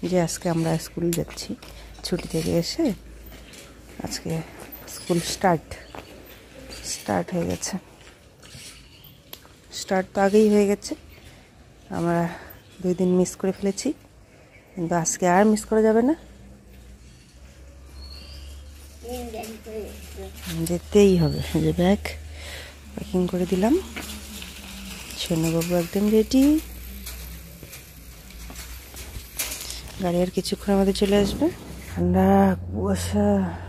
যে আজকে আমরা স্কুল যাচ্ছি, ছুটি থেকে এসে আজকে স্কুল স্টার্ট হয়ে গেছে। স্টার্ট তো আগেই হয়ে গেছে, আমরা 2 দিন মিস করে ফেলেছি, কিন্তু আজকে আর মিস করা যাবে না, যেতেই হবে। যে ব্যাগ প্যাকিং করে দিলাম, সোনাবাবু একদম রেডি, গাড়ি আর কিছুক্ষণ আমাদের চলে আসবে। ঠান্ডা কুয়াশা,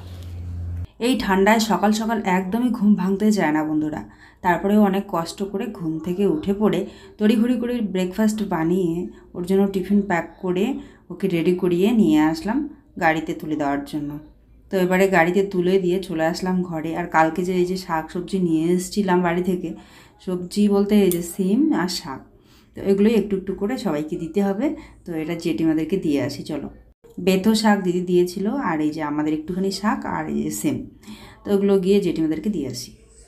এই ঠান্ডায় সকাল সকাল একদমই ঘুম ভাঙতে চায় না বন্ধুরা। তারপরেও অনেক কষ্ট করে ঘুম থেকে উঠে পড়ে তড়িঘড়ি করে ব্রেকফাস্ট বানিয়ে ওর জন্য টিফিন প্যাক করে ওকে রেডি করিয়ে নিয়ে আসলাম গাড়িতে তুলে দেওয়ার জন্য। তো এবারে গাড়িতে তুলে দিয়ে চলে আসলাম ঘরে। আর কালকে যে এই যে শাক সবজি নিয়ে এসেছিলাম বাড়ি থেকে, সবজি বলতে এই যে সিম আর শাক, তো এগুলোই একটু একটু করে সবাইকে দিতে হবে। তো এটা জেঠিমাদেরকে দিয়ে আসি, চলো। বেথো শাক দিদি দিয়েছিল, আর এই যে আমাদের একটুখানি শাক, আর এই যে সেম, তো ওগুলো গিয়ে জেঠিমাদেরকে দিয়ে আসি।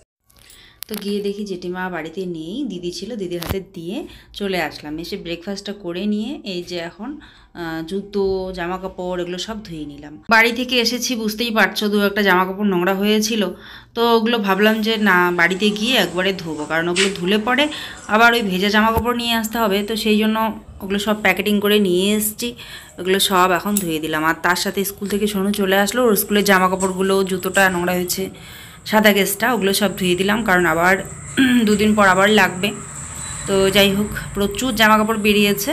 তো গিয়ে দেখি জেঠিমা বাড়িতে নেই, দিদি ছিল, দিদির হাতে দিয়ে চলে আসলাম। এসে ব্রেকফাস্টটা করে নিয়ে এই যে এখন জুতো জামা কাপড় এগুলো সব ধুয়ে নিলাম। বাড়ি থেকে এসেছি, বুঝতেই পারছো, 2-1টা জামা কাপড় নোংরা হয়েছিল, তো ওগুলো ভাবলাম যে না বাড়িতে গিয়ে একবারে ধোবো, কারণ ওগুলো ধুলে পরে আবার ওই ভেজা জামা কাপড় নিয়ে আসতে হবে। তো সেই জন্য ওগুলো সব প্যাকেটিং করে নিয়ে এসেছি, ওগুলো সব এখন ধুয়ে দিলাম। আর তার সাথে স্কুল থেকে সোনু চলে আসলো, ওর স্কুলের জামা কাপড়গুলো, জুতোটা নোংরা হয়েছে, সাদা কেসটা, ওগুলো সব ধুয়ে দিলাম, কারণ আবার 2 দিন পর আবার লাগবে। তো যাই হোক, প্রচুর জামা কাপড় বেরিয়েছে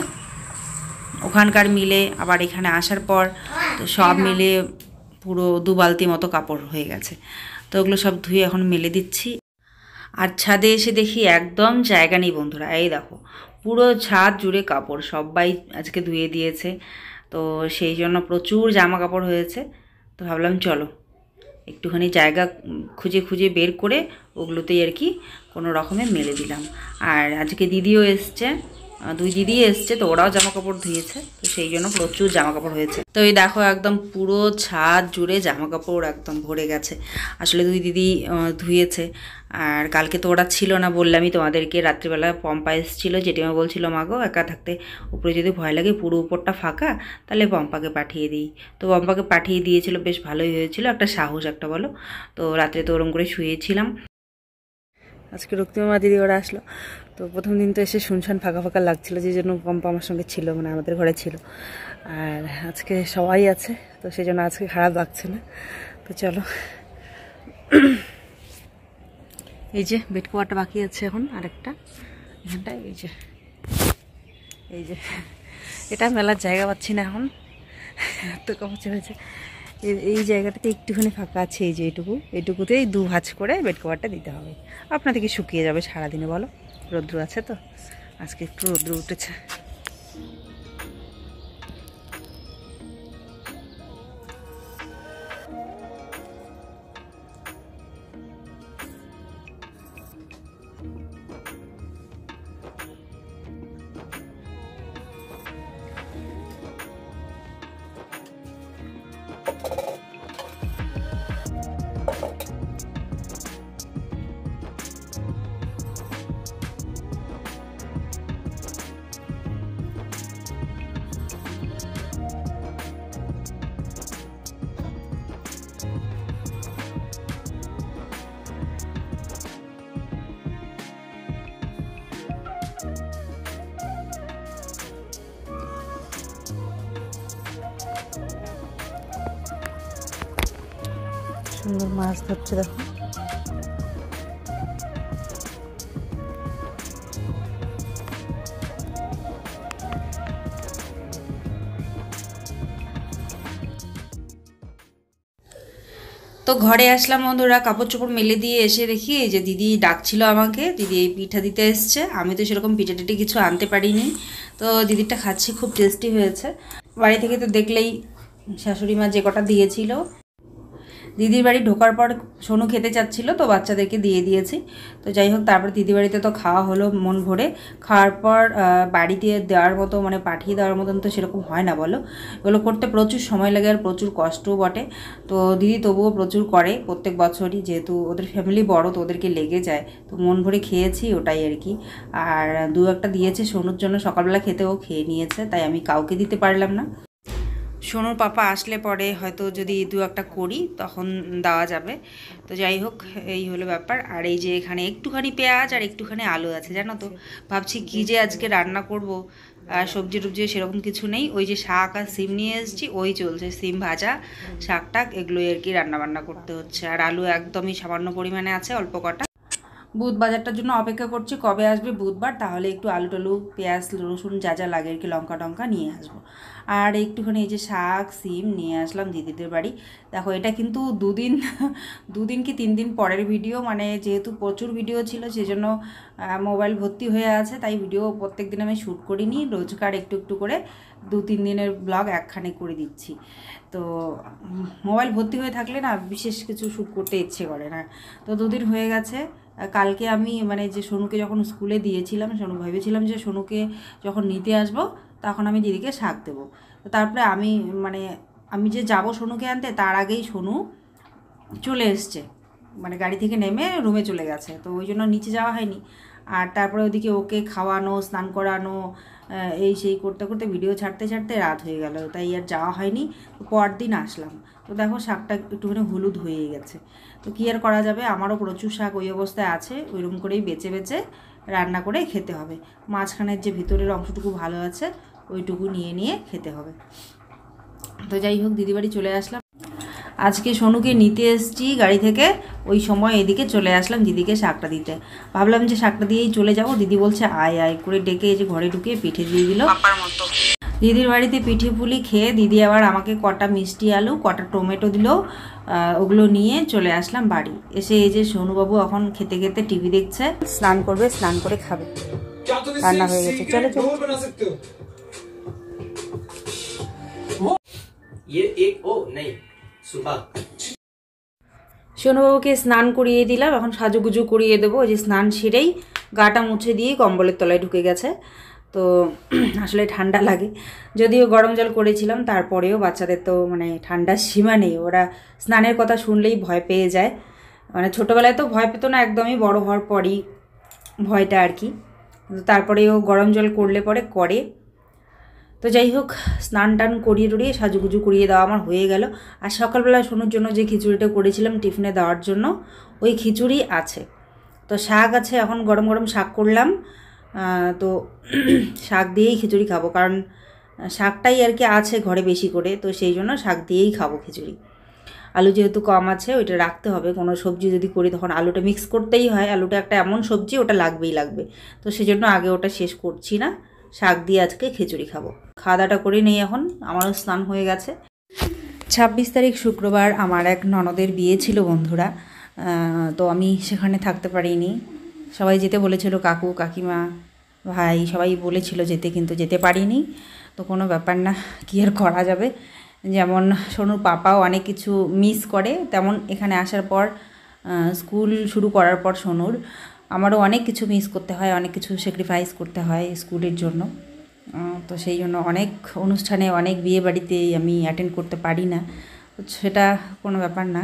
ওখানকার মিলে, আবার এখানে আসার পর তো সব মিলে পুরো 2 বালতি মতো কাপড় হয়ে গেছে। তো ওগুলো সব ধুয়ে এখন মেলে দিচ্ছি। আর ছাদে এসে দেখি একদম জায়গা নেই বন্ধুরা, এই দেখো পুরো ছাদ জুড়ে কাপড়, সবাই আজকে ধুয়ে দিয়েছে। তো সেই জন্য প্রচুর জামা কাপড় হয়েছে। তো ভাবলাম চলো একটুখানি জায়গা খুঁজে খুঁজে বের করে ওগুলোতেই আর কি কোনো রকমে মেলে দিলাম। আর আজকে দিদিও এসছে, 2 দিদি এসছে, তো ওরাও জামা কাপড় ধুয়েছে, তো সেই জন্য প্রচুর জামা কাপড় হয়েছে। তো এই দেখো একদম পুরো ছাদ জুড়ে জামা কাপড় একদম ভরে গেছে। আসলে 2 দিদি ধুয়েছে। আর কালকে তো ওরা ছিল না, বললামই তোমাদেরকে, রাত্রিবেলা পম্পা এসেছিলো, জেঠিমা বলছিল মাগো একা থাকতে উপরে যদি ভয় লাগে, পুরো উপরটা ফাঁকা, তাহলে পম্পাকে পাঠিয়ে দিই। তো পম্পাকে পাঠিয়ে দিয়েছিল, বেশ ভালোই হয়েছিল, একটা সাহস একটা বলো। তো রাত্রে তো ওরম করে শুয়েছিলাম। আজকে রক্তিমা দিদি ওরা আসলো, তো প্রথম দিন তো এসে শুনশান ফাঁকা ফাঁকা লাগছিল, যে জন্য পম্পা আমার সঙ্গে ছিল, মানে আমাদের ঘরে ছিল। আর আজকে সবাই আছে, তো সেই জন্য আজকে খারাপ লাগছে না। তো চলো, এই যে বেড কভারটা বাকি আছে এখন আরেকটা এখানটায়, এই যে এটা মেলার জায়গা পাচ্ছি না এখন, তো কমছে হয়েছে। এই জায়গাটাতে একটুখানি ফাঁকা আছে, এই যে এইটুকুতেই 2 ভাঁজ করে বেড কভারটা দিতে হবে। আপনাদেরকে শুকিয়ে যাবে সারাদিনে, বলো, রৌদ্র আছে তো, আজকে একটু রৌদ্র উঠেছে। সুন্দর মাছ ধরছে দেখো। তো ঘরে আসলাম বন্ধুরা, কাপড় চোপড় মেলে দিয়ে এসে দেখি এই যে দিদি ডাকছিল আমাকে, দিদি এই পিঠা দিতে এসছে। আমি তো সেরকম পিঠা টিঠে কিছু আনতে পারিনি, তো দিদিরটা খাচ্ছি, খুব টেস্টি হয়েছে। বাড়ি থেকে তো দেখলেই শাশুড়ি মা যে কটা দিয়েছিল, দিদির বাড়ি ঢোকার পর সোনু খেতে চাচ্ছিল, তো বাচ্চাদেরকে দিয়ে দিয়েছি। তো যাই হোক, তারপর দিদি বাড়িতে তো খাওয়া হলো মন ভরে। খাওয়ার পর বাড়িতে দেওয়ার মতো, মানে পাঠিয়ে দেওয়ার মতন তো সেরকম হয় না বলো, এগুলো করতে প্রচুর সময় লাগে আর প্রচুর কষ্টও বটে। তো দিদি তবুও প্রচুর করে প্রত্যেক বছরই, যেহেতু ওদের ফ্যামিলি বড়, তো ওদেরকে লেগে যায়, তো মন ভরে খেয়েছি ওটাই আর কি। আর 2-1টা দিয়েছে সোনুর জন্য, সকালবেলা খেতে ও খেয়ে নিয়েছে, তাই আমি কাউকে দিতে পারলাম না। সোনুর পাপা আসলে পরে হয়তো যদি দু একটা করি তখন দেওয়া যাবে। তো যাই হোক, এই হলো ব্যাপার। আর এই যে এখানে একটুখানি পেঁয়াজ আর একটুখানি আলু আছে, জানো তো। ভাবছি কী যে আজকে রান্না করব, আর সবজি টবজি সেরকম কিছু নেই। ওই যে শাক আর সিম নিয়ে এসেছি, ওই চলছে, সিম ভাজা, শাক টাক এগুলোই আর কি রান্নাবান্না করতে হচ্ছে। আর আলু একদমই সামান্য পরিমাণে আছে, অল্প কটা। বুধ বাজারটার জন্য অপেক্ষা করছি, কবে আসবে বুধবার, তাহলে একটু আলু টালু পেঁয়াজ রসুন যা যা লাগে আর কি, লঙ্কা টঙ্কা নিয়ে আসবো। আর একটুখানি এই যে শাক সিম নিয়ে আসলাম দিদিদের বাড়ি। দেখো এটা কিন্তু দুদিন কি 3 দিন পরের ভিডিও, মানে যেহেতু প্রচুর ভিডিও ছিল সেজন্য মোবাইল ভর্তি হয়ে আছে, তাই ভিডিও প্রত্যেক দিন আমি শ্যুট করিনি, রোজকার একটু একটু করে 2-3 দিনের ব্লগ একখানে করে দিচ্ছি। তো মোবাইল ভর্তি হয়ে থাকলে না বিশেষ কিছু শ্যুট করতে ইচ্ছে করে না। তো 2 দিন হয়ে গেছে। কালকে আমি মানে যে সোনুকে যখন স্কুলে দিয়েছিলাম, সোনু ভেবেছিলাম যে সোনুকে যখন নিতে আসবো তখন আমি দিদিকে শাক দেবো। তো তারপরে আমি যে যাব সোনুকে আনতে, তার আগেই সোনু চলে এসছে, মানে গাড়ি থেকে নেমে রুমে চলে গেছে। তো ওই জন্য নিচে যাওয়া হয়নি। আর তারপরে ওদিকে ওকে খাওয়ানো, স্নান করানো, এই সেই করতে করতে ভিডিও ছাড়তে ছাড়তে রাত হয়ে গেল, তাই আর যাওয়া হয়নি। তো পরের দিন আসলাম, তো দেখো শাকটা একটুখানি হলুদ হয়ে গেছে। তো কী আর করা যাবে, আমারও প্রচুর শাক ওই অবস্থায় আছে, ওইরকম করেই বেছে বেছে রান্না করে খেতে হবে। মাঝখানের যে ভিতরের অংশটুকু ভালো আছে ওইটুকু নিয়ে নিয়ে খেতে হবে। তো যাই হোক, দিদি বাড়ি চলে আসলাম। আজকে সোনুকে নিতে এসেছি গাড়ি থেকে, ওই সময় এদিকে চলে আসলাম দিদিকে শাকটা দিতে। ভাবলাম যে শাকটা দিয়েই চলে যাব, দিদি বলছে আয় আয় করে ডেকে এই যে ঘরে ঢুকে পিঠে দিয়ে দিল। দিদির বাড়িতে পিঠে পুলি খেয়ে দিদি আবার আমাকে কটা মিষ্টি আলু কটা টমেটো দিল, ওগুলো নিয়ে চলে আসলাম বাড়ি। এসে এই যে সোনুবাবু এখন খেতে খেতে টিভি দেখছে, স্নান করবে, স্নান করে খাবে, রান্না হয়ে গেছে। চলো চলো। সোনুবাবুকে স্নান করিয়ে দিলাম, এখন সাজুগুজু করিয়ে দেবো। যে স্নান সেরেই গাটা মুছে দিয়ে কম্বলের তলায় ঢুকে গেছে। তো আসলে ঠান্ডা লাগে, যদিও গরম জল করেছিলাম, তারপরেও বাচ্চাদের তো মানে ঠান্ডার সীমা নেই, ওরা স্নানের কথা শুনলেই ভয় পেয়ে যায়। মানে ছোটোবেলায় তো ভয় পেতো না একদমই, বড় হওয়ার পরই ভয়টা আর কি। তারপরেও গরম জল করলে পরে করে। তো যাই হোক, স্নান টান করিয়ে টরিয়ে সাজুগুজু করিয়ে দেওয়া আমার হয়ে গেল। আর সকালবেলা সোনুর জন্য যে খিচুড়িটা করেছিলাম টিফিনে দেওয়ার জন্য, ওই খিচুড়ি আছে। তো শাক আছে, এখন গরম গরম শাক করলাম। তো শাক দিয়েই খিচুড়ি খাবো, কারণ শাকটাই আর কি আছে ঘরে বেশি করে, তো সেই জন্য শাক দিয়েই খাবো খিচুড়ি। আলু যেহেতু কম আছে, ওইটা রাখতে হবে। কোনো সবজি যদি করি তখন আলুটা মিক্স করতেই হয়, আলুটা একটা এমন সবজি, ওটা লাগবেই লাগবে। তো সেজন্য আগে ওটা শেষ করছি না, শাক দিয়ে আজকে খিচুড়ি খাবো। খাওয়া দাওয়াটা করে নেই, এখন আমারও স্নান হয়ে গেছে। 26 তারিখ শুক্রবার আমার এক ননদের বিয়ে ছিল বন্ধুরা, তো আমি সেখানে থাকতে পারিনি। সবাই যেতে বলেছিল, কাকু কাকিমা ভাই সবাই বলেছিল যেতে, কিন্তু যেতে পারিনি। তো কোনো ব্যাপার না, কী আর করা যাবে। যেমন সোনুর পাপাও অনেক কিছু মিস করে, তেমন এখানে আসার পর স্কুল শুরু করার পর সোনুর আমারও অনেক কিছু মিস করতে হয়, অনেক কিছু স্যাক্রিফাইস করতে হয় স্কুলের জন্য। তো সেই জন্য অনেক অনুষ্ঠানে, অনেক বিয়ে বাড়িতেই আমি অ্যাটেন্ড করতে পারি না, সেটা কোনো ব্যাপার না।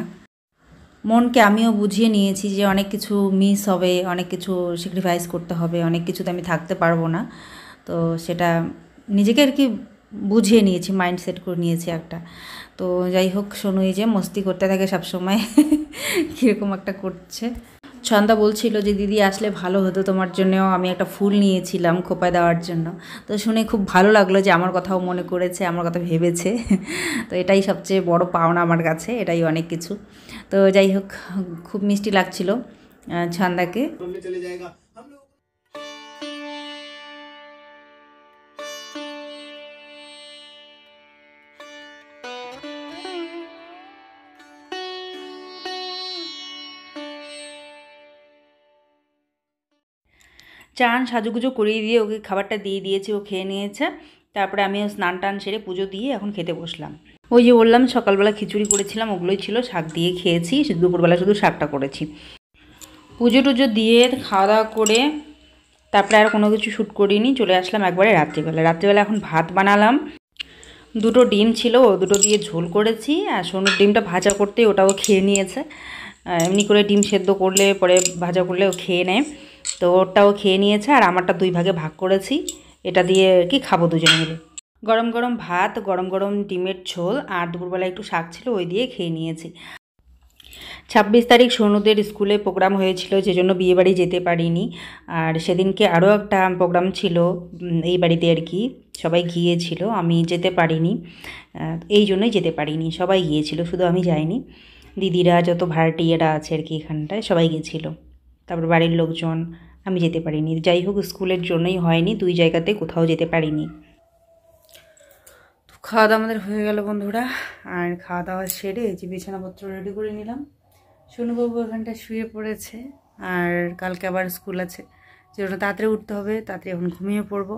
মনকে আমিও বুঝিয়ে নিয়েছি যে অনেক কিছু মিস হবে, অনেক কিছু স্যাক্রিফাইস করতে হবে, অনেক কিছুতে আমি থাকতে পারবো না। তো সেটা নিজেকে আর কি বুঝিয়ে নিয়েছি, মাইন্ডসেট করে নিয়েছি একটা। তো যাই হোক, সোনু এই যে মস্তি করতে থাকে সবসময়, কীরকম একটা করছে। ছন্দা বলছিল যে দিদি আসলে ভালো হতো, তোমার জন্যও আমি একটা ফুল নিয়েছিলাম খোপায় দেওয়ার জন্য। তো শুনে খুব ভালো লাগলো যে আমার কথাও মনে করেছে, আমার কথা ভেবেছে। তো এটাই সবচেয়ে বড় পাওনা আমার কাছে, এটাই অনেক কিছু। তো যাই হোক, খুব মিষ্টি লাগছিল ছন্দাকে। চান সাজুগুজু করিয়ে দিয়ে ওকে খাবারটা দিয়ে দিয়েছি, ও খেয়ে নিয়েছে। তারপরে আমিও স্নান টান সেরে পুজো দিয়ে এখন খেতে বসলাম। ওই যে বললাম সকালবেলা খিচুড়ি করেছিলাম, ওগুলোই ছিল, শাক দিয়ে খেয়েছি। দুপুরবেলা শুধু শাকটা করেছি। পুজো টুজো দিয়ে খাওয়া দাওয়া করে তারপরে আর কোনো কিছু শ্যুট করিনি, চলে আসলাম একবারে রাত্রিবেলা। রাত্রিবেলা এখন ভাত বানালাম, 2টো ডিম ছিল, ও 2টো দিয়ে ঝোল করেছি। আর সোনুর ডিমটা ভাজা করতে ওটাও খেয়ে নিয়েছে। এমনি করে ডিম সেদ্ধ করলে পরে ভাজা করলে ও খেয়ে নেয়, তো ওটাও খেয়ে নিয়েছে। আর আমারটা 2 ভাগে ভাগ করেছি, এটা দিয়ে কি খাবো দুজনে মিলে। গরম গরম ভাত, গরম গরম ডিমের ঝোল আর দুপুরবেলা একটু শাক ছিল, ওই দিয়ে খেয়ে নিয়েছি। 26 তারিখ সোনুদের স্কুলে প্রোগ্রাম হয়েছিল, যে জন্য বিয়েবাড়ি যেতে পারিনি। আর সেদিনকে আরও একটা প্রোগ্রাম ছিল এই বাড়িতে আর কি, সবাই গিয়েছিল, আমি যেতে পারিনি। এই জন্যই যেতে পারিনি, সবাই গিয়েছিল, শুধু আমি যাইনি। দিদিরা যত ভাড়াটিয়ারা আছে আর কি এখানটায় সবাই গিয়েছিল, তারপর বাড়ির লোকজন, আমি যেতে পারিনি। যাই হোক, স্কুলের জন্যই হয়নি, 2 জায়গাতে কোথাও যেতে পারিনি। খাওয়া দাওয়া আমাদের হয়ে গেল বন্ধুরা, আর খাওয়া দাওয়া সেরে যে বিছানাপত্র রেডি করে নিলাম। সোনুবাবু এখানটা শুয়ে পড়েছে, আর কালকে আবার স্কুল আছে, যেজন্য তাড়াতাড়ি উঠতে হবে, তাড়াতাড়ি এখন ঘুমিয়ে পড়বো।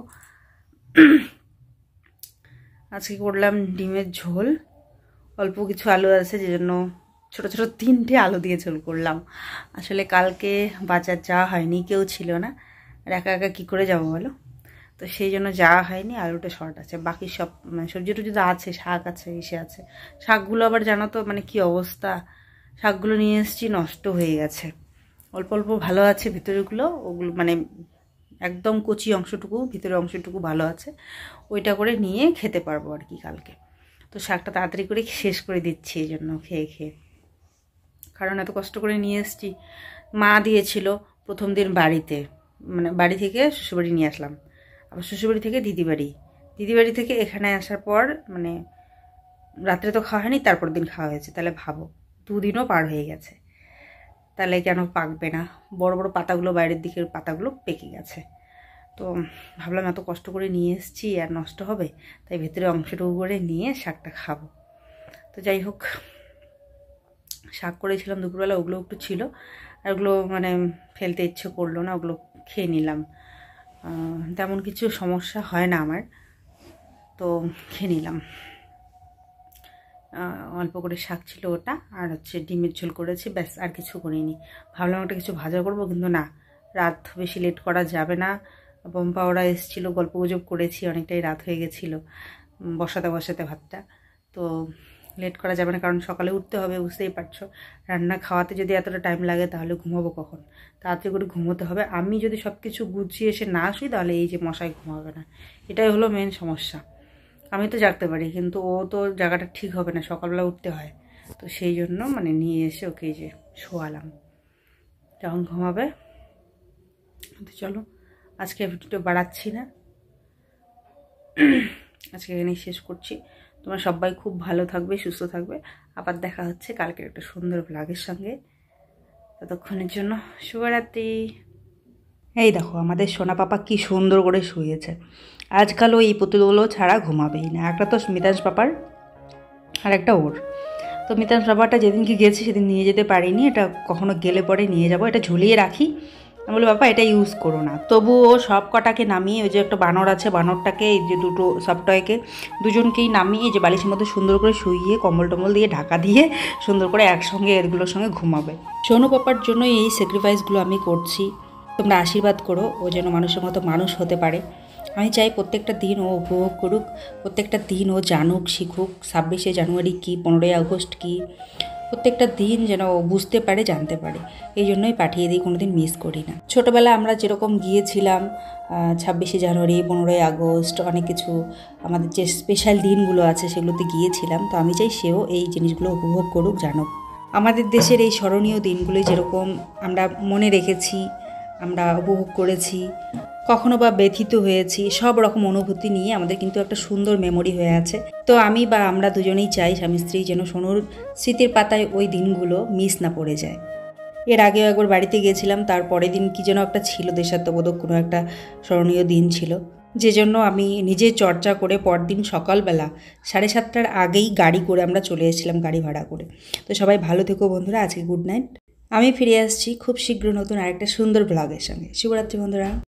আজকে করলাম ডিমের ঝোল, অল্প কিছু আলু আছে, যে জন্য ছোটো ছোটো 3টে আলু দিয়ে ঝোল করলাম। আসলে কালকে বাজার যাওয়া হয়নি, কেউ ছিল না, আর একা একা কী করে যাবো বলো, তো সেই জন্য যাওয়া হয়নি। আলুটা শর্ট আছে, বাকি সব মানে সবজি টবজি তো আছে, শাক আছে, এসে আছে। শাকগুলো আবার জানো তো মানে কি অবস্থা, শাকগুলো নিয়ে এসেছি নষ্ট হয়ে গেছে। অল্প অল্প ভালো আছে ভিতরেগুলো, ওগুলো মানে একদম কচি অংশটুকু, ভিতরের অংশটুকু ভালো আছে, ওইটা করে নিয়ে খেতে পারবো আর কি কালকে। তো শাকটা তাড়াতাড়ি করে শেষ করে দিচ্ছি এই জন্য, খেয়ে খেয়ে, কারণ এত কষ্ট করে নিয়ে এসেছি। মা দিয়েছিল প্রথম দিন বাড়িতে, মানে বাড়ি থেকে শ্বশুরবাড়ি নিয়ে আসলাম, আবার শ্বশুরবাড়ি থেকে দিদিবাড়ি থেকে এখানে আসার পর মানে রাত্রে তো খাওয়া হয়নি, তারপর দিন খাওয়া হয়েছে। তাহলে ভাবো 2 দিনও পার হয়ে গেছে, তাহলে কেন পাকবে না? বড় বড় পাতাগুলো, বাইরের দিকের পাতাগুলো পেকে গেছে। তো ভাবলাম এত কষ্ট করে নিয়ে এসেছি আর নষ্ট হবে, তাই ভেতরে অংশটুকু করে নিয়ে শাকটা খাবো। তো যাই হোক, শাক করেছিলাম দুপুরবেলা, ওগুলো একটু ছিল, আর ওগুলো মানে ফেলতে ইচ্ছে করলো না, ওগুলো খেয়ে নিলাম। তেমন কিছু সমস্যা হয় না আমার, তো খেয়ে নিলাম। অল্প করে শাক ছিল ওটা, আর হচ্ছে ডিমের ঝোল করেছি, ব্যাস, আর কিছু করিনি। ভাবলাম একটা কিছু ভাজা করবো, কিন্তু না, রাত বেশি লেট করা যাবে না। পম্পা ওরা এসেছিলো, গল্প গুজব করেছি, অনেকটাই রাত হয়ে গেছিলো বসাতে ভাতটা, তো লেট করা যাবে না, কারণ সকালে উঠতে হবে, বুঝতেই পারছো। রান্না খাওয়াতে যদি এতটা টাইম লাগে তাহলে ঘুমাবো কখন? তাড়াতাড়ি করে ঘুমোতে হবে। আমি যদি সব কিছু গুছিয়ে এসে না শুই, তাহলে এই যে মশাই ঘুমাবে না, এটাই হলো মেন সমস্যা। আমি তো জাগতে পারি, কিন্তু ও তো জায়গাটা ঠিক হবে না, সকালবেলা উঠতে হয়। তো সেই জন্য মানে নিয়ে এসে ওকে যে শোয়ালাম, যখন ঘুমাবে। তো চলো, আজকে ভিডিওটা বাড়াচ্ছি না, আজকে এখানেই শেষ করছি। তোমরা সবাই খুব ভালো থাকবে, সুস্থ থাকবে। আবার দেখা হচ্ছে কালকের একটা সুন্দর ব্লগের সঙ্গে। ততক্ষণের জন্য শুভরাত্রি। এই দেখো আমাদের সোনা পাপা কি সুন্দর করে শুয়েছে। আজকাল ওই পুতুলগুলো ছাড়া ঘুমাবেই না, একটা তো মিতাজ পাপার আর একটা ওর। তো মিতাজ পাপাটা যেদিনকে গেছি সেদিন নিয়ে যেতে পারিনি, এটা কখনো গেলে পরে নিয়ে যাব, এটা ঝুলিয়ে রাখি। আমি বলি বাবা এটা ইউজ করো না, তবু ও সব কটাকে নামিয়ে, ওই যে একটা বানর আছে, বানরটাকে, এই যে দুটো সফটওয়কে, দুজনকেই নামিয়ে এই যে বালিশের মধ্যে সুন্দর করে শুইয়ে কম্বল টম্বল দিয়ে ঢাকা দিয়ে সুন্দর করে একসঙ্গে এগুলোর সঙ্গে ঘুমাবে। সোনু পাপার জন্য এই স্যাক্রিফাইসগুলো আমি করছি। তোমরা আশীর্বাদ করো, ও যেন মানুষের মতো মানুষ হতে পারে। আমি চাই প্রত্যেকটা দিন ও উপভোগ করুক, প্রত্যেকটা দিন ও জানুক, শিখুক 26শে জানুয়ারি কী, 15ই আগস্ট কী, প্রত্যেকটা দিন যেন ও বুঝতে পারে, জানতে পারে। এই জন্যই পাঠিয়ে দিই, কোনো দিন মিস করি না। ছোটোবেলা আমরা যেরকম গিয়েছিলাম 26শে জানুয়ারি, 15ই আগস্ট, অনেক কিছু আমাদের যে স্পেশাল দিনগুলো আছে সেগুলোতে গিয়েছিলাম। তো আমি চাই সেও এই জিনিসগুলো উপভোগ করুক, জানুক। আমাদের দেশের এই স্মরণীয় দিনগুলোই যেরকম আমরা মনে রেখেছি, আমরা উপভোগ করেছি, কখনো বা ব্যথিত হয়েছি, সব রকম অনুভূতি নিয়ে আমাদের কিন্তু একটা সুন্দর মেমোরি হয়ে আছে। তো আমি বা আমরা দুজনেই চাই স্বামী স্ত্রী যেন সোনুর স্মৃতির পাতায় ওই দিনগুলো মিস না পড়ে যায়। এর আগেও একবার বাড়িতে গিয়েছিলাম, তার পরের দিন কি যেন একটা ছিল, দেশাত্মবোধক কোনো একটা স্মরণীয় দিন ছিল, যে জন্য আমি নিজে চর্চা করে পরদিন সকালবেলা 7:30টার আগেই গাড়ি করে আমরা চলে এসেছিলাম, গাড়ি ভাড়া করে। তো সবাই ভালো থেকো বন্ধুরা, আজকে গুড নাইট। আমি ফিরে আসছি খুব শীঘ্র নতুন আরেকটা সুন্দর ব্লগের সঙ্গে। শুভরাত্রি বন্ধুরা।